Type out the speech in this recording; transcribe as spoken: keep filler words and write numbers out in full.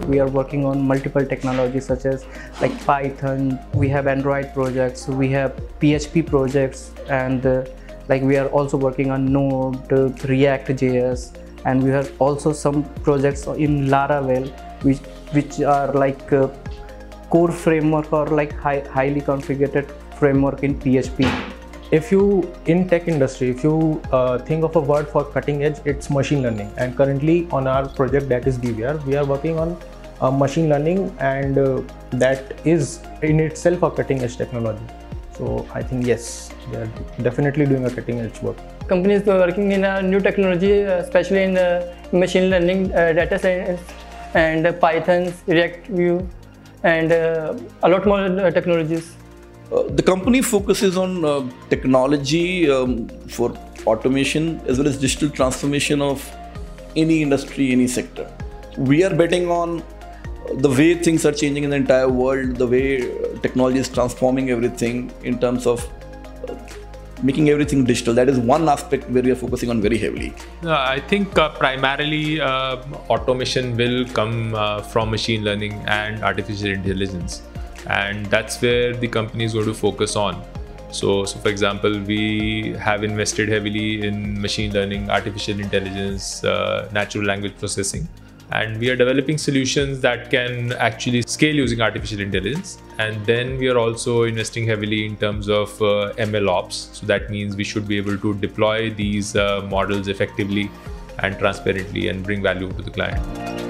we are working on multiple technologies such as like Python. We have Android projects, we have P H P projects, and uh, like we are also working on Node, uh, React.js, and we have also some projects in Laravel, which which are like uh, core framework or like high, highly configured framework in P H P. If you, in tech industry, if you uh, think of a word for cutting edge, it's machine learning. And currently on our project, that is D V R, we are working on uh, machine learning, and uh, that is in itself a cutting edge technology. So I think yes, we are definitely doing a cutting edge work. Companies are working in a new technology, especially in uh, machine learning, uh, data science, and uh, Python, React, Vue, and uh, a lot more uh, technologies. Uh, the company focuses on uh, technology um, for automation as well as digital transformation of any industry, any sector. We are betting on the way things are changing in the entire world, the way technology is transforming everything in terms of uh, making everything digital. That is one aspect where we are focusing on very heavily. Uh, I think uh, primarily uh, automation will come uh, from machine learning and artificial intelligence. And that's where the company is going to focus on. So, so for example, we have invested heavily in machine learning, artificial intelligence, uh, natural language processing, and we are developing solutions that can actually scale using artificial intelligence. And then we are also investing heavily in terms of uh, M L ops. So that means we should be able to deploy these uh, models effectively and transparently and bring value to the client.